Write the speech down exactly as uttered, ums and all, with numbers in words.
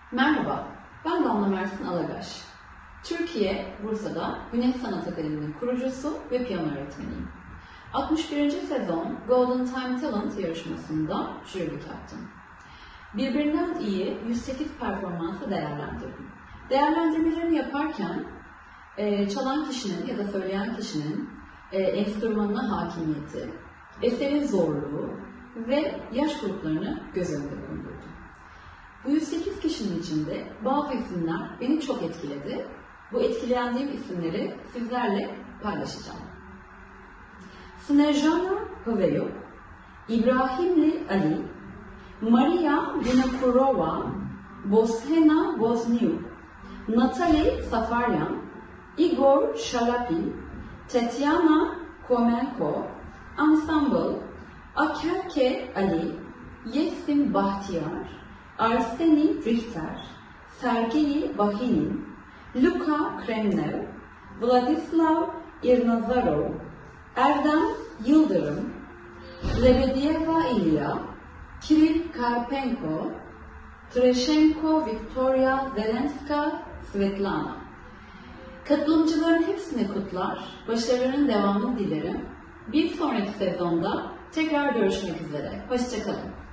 Merhaba, ben Damla Mersin Alagaş. Türkiye, Bursa'da Güneş Sanat Akademi'nin kurucusu ve piyano öğretmeniyim. altmış birinci sezon Golden Time Talent yarışmasında jürilik yaptım. Birbirinden iyi yüz sekiz performansı değerlendirdim. Değerlendirmelerimi yaparken e, çalan kişinin ya da söyleyen kişinin e, enstrümanına hakimiyeti, eserin zorluğu ve yaş gruplarını göz önünde bulundurdum. Bu yüz sekiz kişinin içinde bazı isimler beni çok etkiledi. Bu etkilendiğim isimleri sizlerle paylaşacağım. Snezhana Hıvayuk, İbrahimli Ali, Maria Vinokurova, Boshena Vozniuk, Natalie Safaryan, Igor Shalapin, Tetiana Komenko, Ensemble, Akerke Ali, Yesim Bahtiyar, Arseni Richter, Sergei Bahinin, Luka Kremnev, Vladislav Irnazarov, Erdem Yıldırım, Lebedieva İlya, Kiril Karpenko, Treshenko Victoria Zelenska Svetlana. Katılımcıların hepsini kutlar, başarılarının devamını dilerim. Bir sonraki sezonda tekrar görüşmek üzere. Hoşça kalın.